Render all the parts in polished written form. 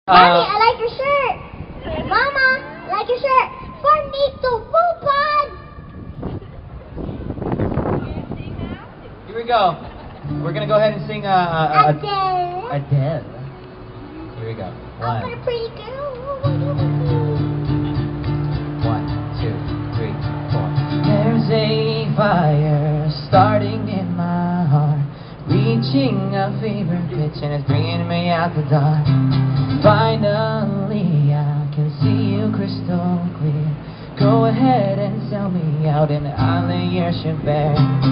Mommy, I like your shirt. Mama, I like your shirt. For me to Here we go. We're gonna go ahead and sing Adele. Adele. Here we go. I'm a pretty girl. 1, 2, 3, 4. There's a fire starting in my heart, reaching a fever pitch, and it's bringing me out the dark. Finally, I can see you crystal clear. Go ahead and sell me out, and I'll lay your ship bare.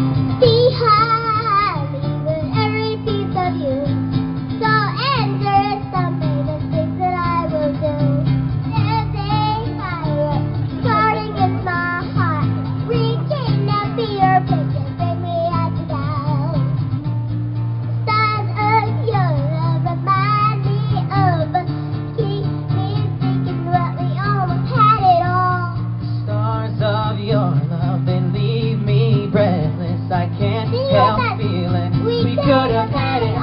Behind me with every piece of you, so endless, so many things that I will do. There's a fire starting in my heart, reaching a fever pitch, and bring me out the dark. Stars of your love remind me of us, keep me thinking what we almost had it all. Stars of your love, they leave me breathless. I can't help feeling we could have had it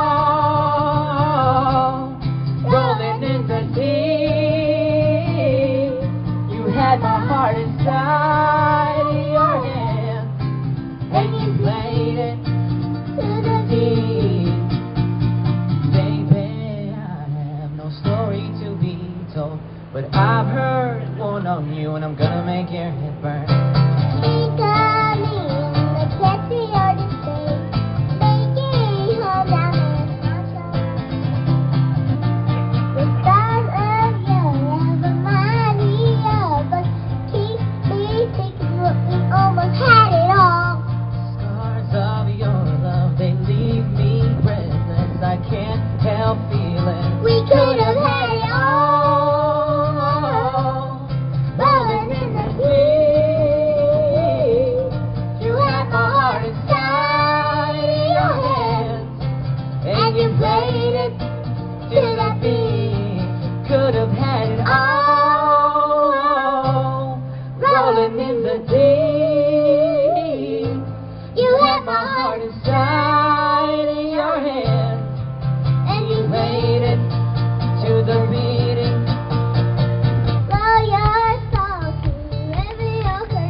all. Rolling in the deep, you had my heart inside your hand, and you played it to the deep. Baby, I have no story to be told, but I've heard one on you, and I'm gonna make your head burn. Think of me in the taxi or the stage, making home down in Sunshine. The stars of your love remind me of us, keep me thinking what we almost had it all. Stars of your love, they leave me breathless. I can't help feeling We could have had it all. Rolling in the deep, you had my heart inside your hands, and you played it to the beat. Could have had it all. Rolling in the deep, you had my heart inside your hands, and you played it to the beating. Blow your soul to every ocean.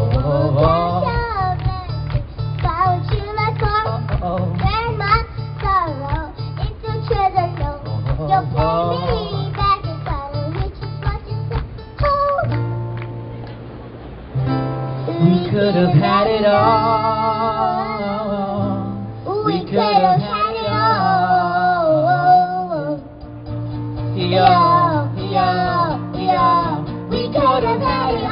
Follow you like gold. Turn my sorrow into treasure. You'll pay me back in color, which is what you said. Hold on. We could have had it all. We could have had it all. Yo, yo, yo. We could have had it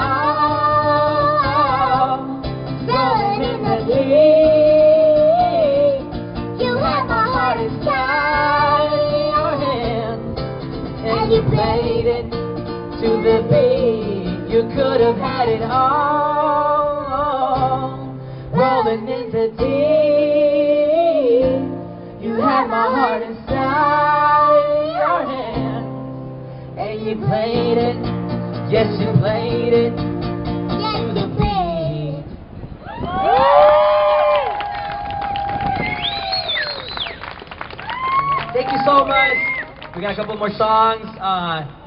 all. Rolling in the deep, you had my heart inside your hands, and you played it to the beat. You could have had it all. Rolling in the deep, you had my heart inside your hands, and you played it. Yes, you played it to the beat. Thank you so much. We got a couple more songs.